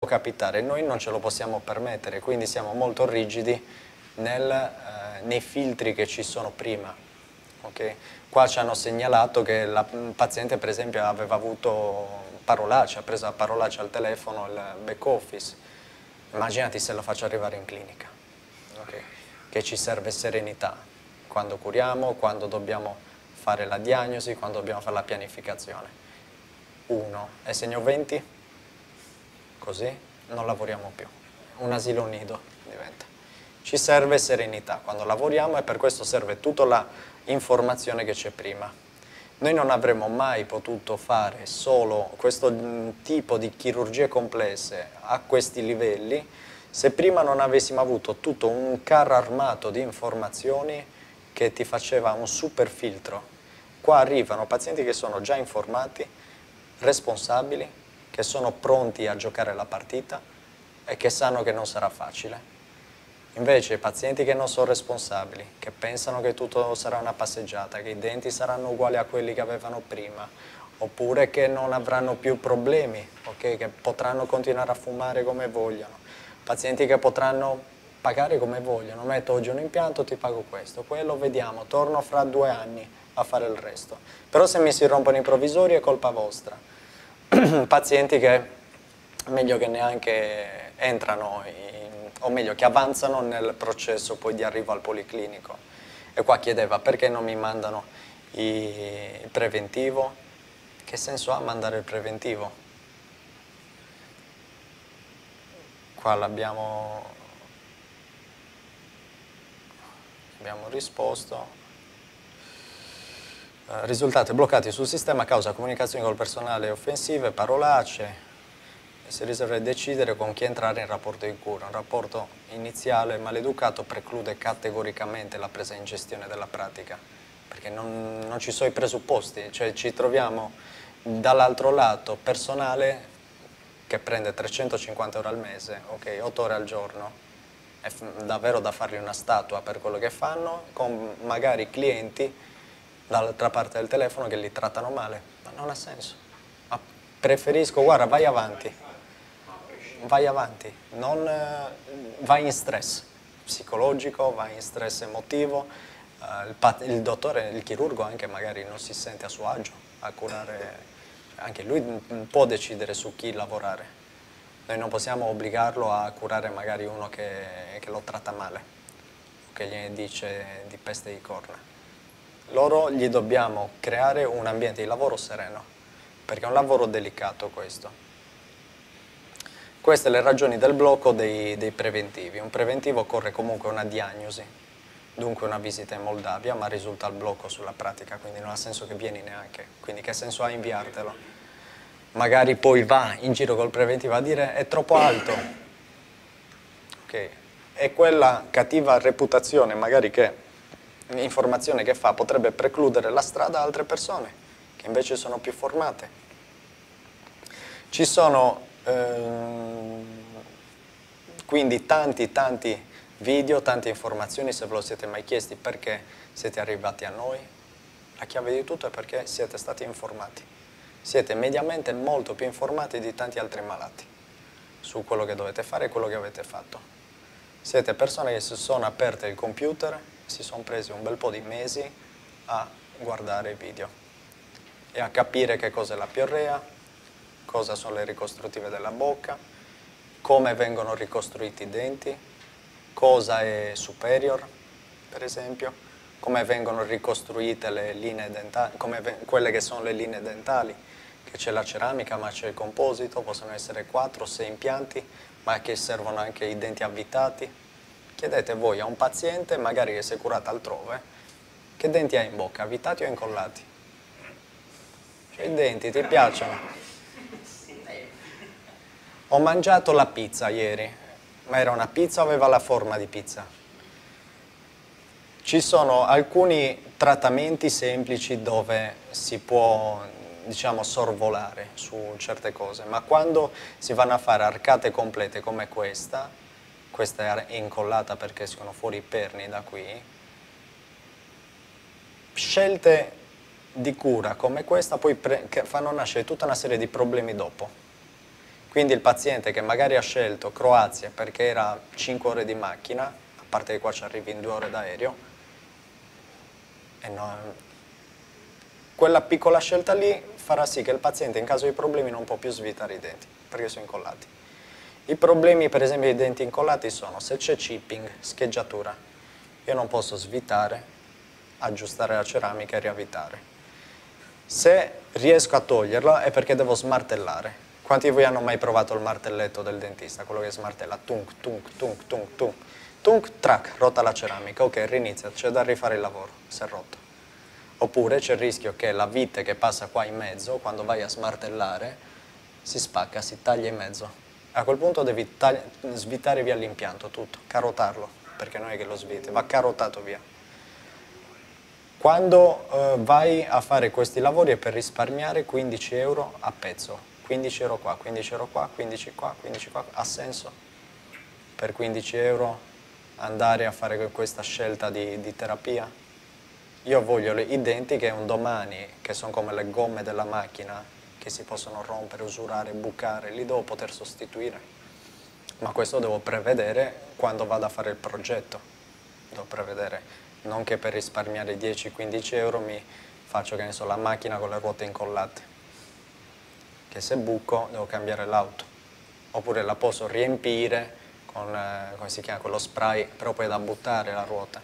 capitare, noi non ce lo possiamo permettere, quindi siamo molto rigidi nei filtri che ci sono prima. Okay? Qua ci hanno segnalato che il paziente per esempio aveva avuto parolacce, ha preso la parolaccia al telefono, il back office. Immaginati se lo faccio arrivare in clinica, okay? Che ci serve serenità quando curiamo, quando dobbiamo fare la diagnosi, quando dobbiamo fare la pianificazione. 1 è segno 20, così non lavoriamo più, un asilo nido diventa. Ci serve serenità quando lavoriamo e per questo serve tutta l'informazione che c'è prima. Noi non avremmo mai potuto fare solo questo tipo di chirurgie complesse a questi livelli se prima non avessimo avuto tutto un carro armato di informazioni che ti faceva un super filtro. Qua arrivano pazienti che sono già informati, responsabili, che sono pronti a giocare la partita e che sanno che non sarà facile. Invece i pazienti che non sono responsabili, che pensano che tutto sarà una passeggiata, che i denti saranno uguali a quelli che avevano prima, oppure che non avranno più problemi, okay? Che potranno continuare a fumare come vogliono, pazienti che potranno pagare come vogliono, metto oggi un impianto, ti pago questo, quello vediamo, torno fra 2 anni a fare il resto. Però se mi si rompono i provvisori è colpa vostra. Pazienti che meglio che neanche entrano o meglio che avanzano nel processo poi di arrivo al policlinico. E qua chiedeva perché non mi mandano il preventivo. Che senso ha mandare il preventivo? Qua l'abbiamo risposto. Risultati bloccati sul sistema a causa comunicazioni col personale offensive, parolacce. Si riserva di decidere con chi entrare in rapporto di cura. Un rapporto iniziale maleducato preclude categoricamente la presa in gestione della pratica, perché non ci sono i presupposti, cioè ci troviamo dall'altro lato personale che prende 350 euro al mese, ok, 8 ore al giorno, è davvero da fargli una statua per quello che fanno, con magari clienti dall'altra parte del telefono che li trattano male, ma non ha senso. Ma preferisco, guarda, vai avanti, non vai in stress psicologico, vai in stress emotivo, il dottore, il chirurgo anche magari non si sente a suo agio a curare, anche lui può decidere su chi lavorare. Noi non possiamo obbligarlo a curare magari uno che lo tratta male, che gli dice di peste di corna. Loro gli dobbiamo creare un ambiente di lavoro sereno, perché è un lavoro delicato questo. Queste le ragioni del blocco dei preventivi. Un preventivo occorre comunque una diagnosi, dunque una visita in Moldavia, ma risulta il blocco sulla pratica, quindi non ha senso che vieni neanche. Quindi che senso ha inviartelo? Magari poi va in giro col preventivo a dire è troppo alto. Okay. E quella cattiva reputazione, magari che informazione che fa, potrebbe precludere la strada a altre persone, che invece sono più formate. Ci sono quindi tanti video, tante informazioni, se ve lo siete mai chiesti perché siete arrivati a noi, la chiave di tutto è perché siete stati informati. Siete mediamente molto più informati di tanti altri malati su quello che dovete fare e quello che avete fatto. Siete persone che si sono aperte il computer, si sono presi un bel po' di mesi a guardare i video e a capire che cos'è la piorrea, cosa sono le ricostruttive della bocca, come vengono ricostruiti i denti, cosa è superior, per esempio, come vengono ricostruite le linee dentali, quelle che sono le linee dentali, che c'è la ceramica ma c'è il composito, possono essere 4 o 6 impianti, ma che servono anche i denti avvitati. Chiedete voi a un paziente, magari che si è curato altrove, che denti ha in bocca, avvitati o incollati? Cioè, i denti ti piacciono? Ho mangiato la pizza ieri, ma era una pizza o aveva la forma di pizza? Ci sono alcuni trattamenti semplici dove si può, diciamo, sorvolare su certe cose, ma quando si vanno a fare arcate complete come questa è incollata perché escono fuori i perni da qui, scelte di cura come questa poi fanno nascere tutta una serie di problemi dopo. Quindi il paziente che magari ha scelto Croazia perché era 5 ore di macchina, a parte che qua ci arrivi in 2 ore d'aereo, e quella piccola scelta lì farà sì che il paziente in caso di problemi non può più svitare i denti, perché sono incollati. I problemi per esempio dei denti incollati sono se c'è chipping, scheggiatura. Io non posso svitare, aggiustare la ceramica e riavvitare. Se riesco a toglierlo è perché devo smartellare. Quanti di voi hanno mai provato il martelletto del dentista? Quello che smartella, tunk, tunk, tunk, tunk, tunk. Tunk, track, rotta la ceramica, ok, rinizia, c'è da rifare il lavoro, si è rotto. Oppure c'è il rischio che la vite che passa qua in mezzo, quando vai a smartellare, si spacca, si taglia in mezzo. A quel punto devi svitare via l'impianto, tutto, carotarlo, perché non è che lo sviti, va carotato via. Quando vai a fare questi lavori è per risparmiare 15 euro a pezzo. 15 euro qua, 15 euro qua, 15 qua, 15 qua, ha senso? Per 15 euro andare a fare questa scelta di terapia? Io voglio i denti che un domani, che sono come le gomme della macchina, che si possono rompere, usurare, bucare, li devo poter sostituire. Ma questo devo prevedere quando vado a fare il progetto. Devo prevedere, non che per risparmiare 10-15 euro mi faccio, che ne so, la macchina con le ruote incollate. Che se buco devo cambiare l'auto. Oppure la posso riempire con, come si chiama, quello spray, però poi è da buttare la ruota.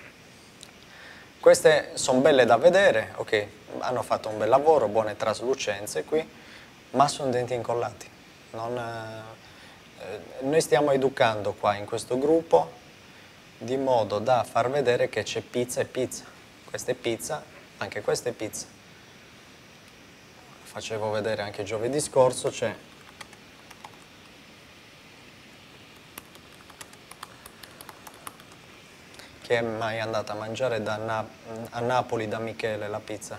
Queste sono belle da vedere, ok, hanno fatto un bel lavoro, buone traslucenze qui, ma sono denti incollati. Noi stiamo educando qua in questo gruppo di modo da far vedere che c'è pizza e pizza. Questa è pizza, anche questa è pizza. Facevo vedere anche giovedì scorso, c'è chi è mai andato a mangiare a Napoli da Michele la pizza?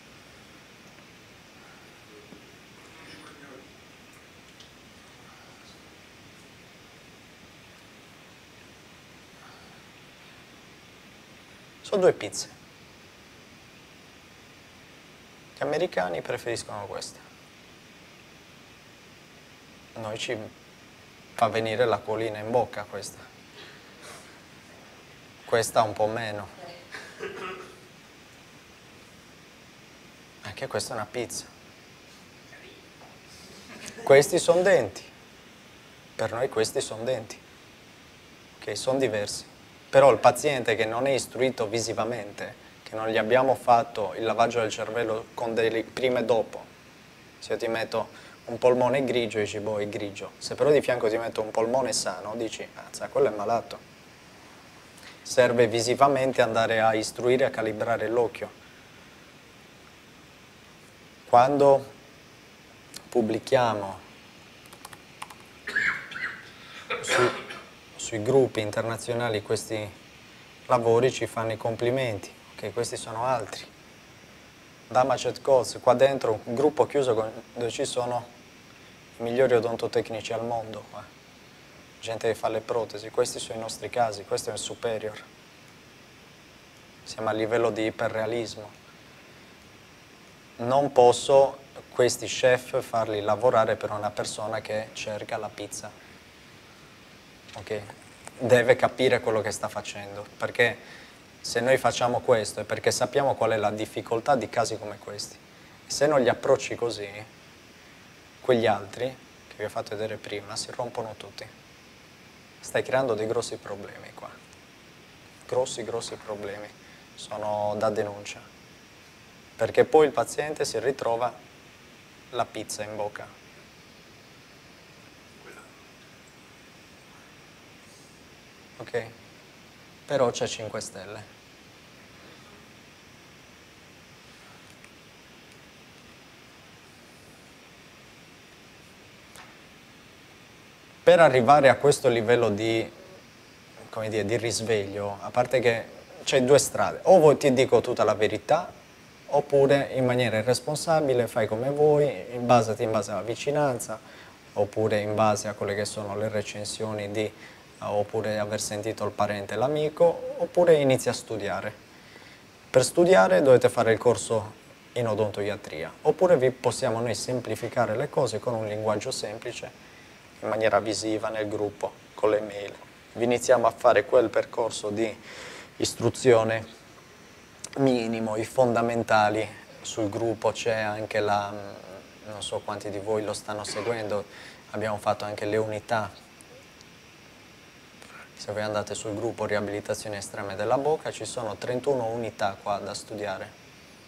Sono due pizze. Gli americani preferiscono queste. Noi ci fa venire l'acquolina in bocca questa. Questa un po' meno. Anche questa è una pizza. Questi sono denti. Per noi questi sono denti. Ok, sono diversi. Però il paziente che non è istruito visivamente, che non gli abbiamo fatto il lavaggio del cervello con delle prima e dopo, se io ti metto un polmone grigio dici boh è grigio, se però di fianco ti metto un polmone sano dici ah, quello è malato. Serve visivamente andare a istruire, a calibrare l'occhio. Quando pubblichiamo sui gruppi internazionali questi lavori ci fanno i complimenti, ok, questi sono altri. Damacet Coz, qua dentro un gruppo chiuso dove ci sono i migliori odontotecnici al mondo, qua. Gente che fa le protesi, questi sono i nostri casi, questo è il superior. Siamo a livello di iperrealismo. Non posso questi chef farli lavorare per una persona che cerca la pizza. Ok? Deve capire quello che sta facendo, perché se noi facciamo questo è perché sappiamo qual è la difficoltà di casi come questi. Se non li approcci così, quegli altri, che vi ho fatto vedere prima, si rompono tutti. Stai creando dei grossi problemi qua. Grossi problemi. Sono da denuncia. Perché poi il paziente si ritrova la pizza in bocca. Ok? Però c'è 5 stelle. Per arrivare a questo livello di, come dire, di risveglio, a parte che c'è due strade, o ti dico tutta la verità, oppure in maniera irresponsabile fai come vuoi, basati in base alla vicinanza, oppure in base a quelle che sono le recensioni di, oppure aver sentito il parente e l'amico, oppure inizi a studiare. Per studiare dovete fare il corso in odontoiatria, oppure vi possiamo noi semplificare le cose con un linguaggio semplice in maniera visiva nel gruppo, con le mail. Vi iniziamo a fare quel percorso di istruzione minimo, i fondamentali. Sul gruppo c'è anche non so quanti di voi lo stanno seguendo, abbiamo fatto anche le unità. Se voi andate sul gruppo riabilitazioni estreme della bocca, ci sono 31 unità qua da studiare.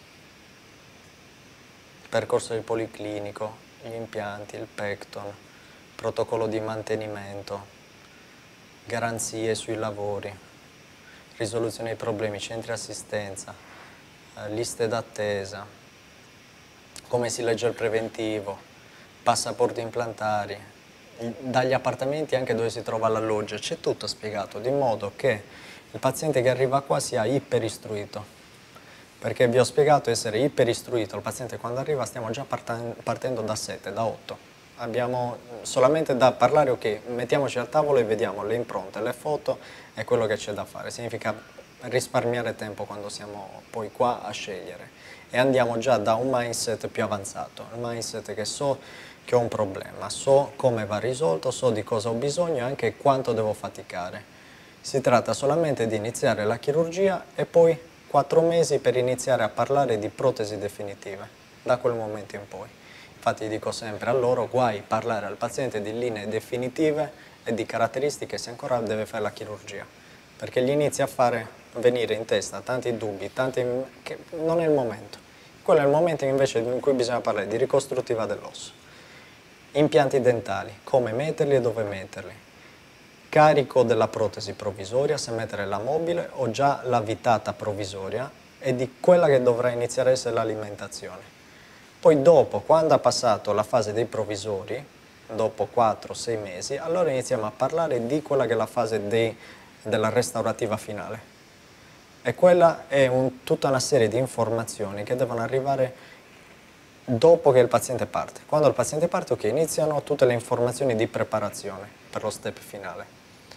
Il percorso del policlinico, gli impianti, il pecton, protocollo di mantenimento, garanzie sui lavori, risoluzione dei problemi, centri assistenza, liste d'attesa, come si legge il preventivo, passaporti implantari, dagli appartamenti anche dove si trova l'alloggio, c'è tutto spiegato, di modo che il paziente che arriva qua sia iperistruito. Perché vi ho spiegato essere iperistruito, il paziente quando arriva stiamo già partendo da 7, da 8. Abbiamo solamente da parlare, ok, mettiamoci al tavolo e vediamo le impronte, le foto e quello che c'è da fare. Significa risparmiare tempo quando siamo poi qua a scegliere. E andiamo già da un mindset più avanzato, il mindset che so che ho un problema, so come va risolto, so di cosa ho bisogno e anche quanto devo faticare. Si tratta solamente di iniziare la chirurgia e poi 4 mesi per iniziare a parlare di protesi definitive, da quel momento in poi. Infatti dico sempre a loro, guai parlare al paziente di linee definitive e di caratteristiche se ancora deve fare la chirurgia, perché gli inizia a venire in testa tanti dubbi, che non è il momento. Quello è il momento invece in cui bisogna parlare di ricostruttiva dell'osso. Impianti dentali, come metterli e dove metterli. Carico della protesi provvisoria, se mettere la mobile o già la vitata provvisoria e di quella che dovrà iniziare a essere l'alimentazione. Poi dopo, quando ha passato la fase dei provvisori, dopo 4-6 mesi, allora iniziamo a parlare di quella che è la fase della restaurativa finale. E quella è tutta una serie di informazioni che devono arrivare dopo che il paziente parte. Quando il paziente parte, ok, iniziano tutte le informazioni di preparazione per lo step finale.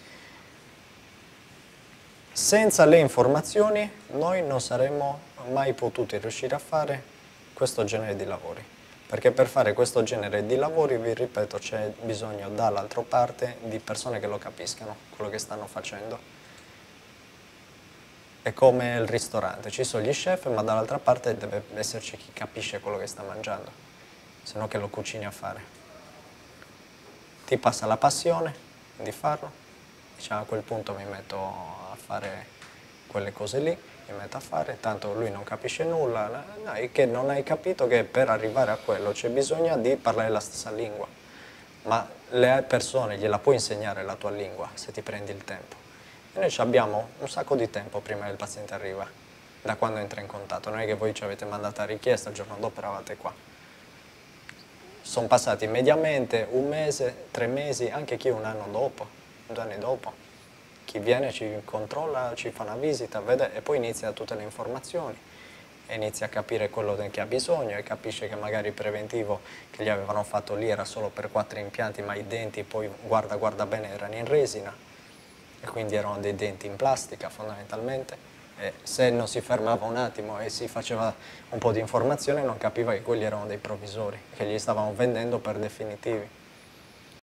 Senza le informazioni noi non saremmo mai potuti riuscire a fare questo genere di lavori, perché per fare questo genere di lavori, vi ripeto, c'è bisogno dall'altra parte di persone che lo capiscano, quello che stanno facendo. È come il ristorante, ci sono gli chef, ma dall'altra parte deve esserci chi capisce quello che sta mangiando, se no che lo cucini a fare. Ti passa la passione di farlo, diciamo a quel punto mi metto a fare quelle cose lì, mi metto a fare, tanto lui non capisce nulla, no, è che non hai capito che per arrivare a quello c'è bisogno di parlare la stessa lingua, ma le persone gliela puoi insegnare la tua lingua se ti prendi il tempo. E noi abbiamo un sacco di tempo prima che il paziente arriva, da quando entra in contatto, non è che voi ci avete mandato la richiesta, il giorno dopo eravate qua. Sono passati mediamente 1 mese, 3 mesi, anche chi 1 anno dopo, 2 anni dopo. Chi viene ci controlla, ci fa una visita, vede e poi inizia tutte le informazioni e inizia a capire quello che ha bisogno e capisce che magari il preventivo che gli avevano fatto lì era solo per 4 impianti, ma i denti poi guarda bene erano in resina e quindi erano dei denti in plastica fondamentalmente. E se non si fermava un attimo e si faceva un po' di informazione non capiva che quelli erano dei provvisori che gli stavano vendendo per definitivi.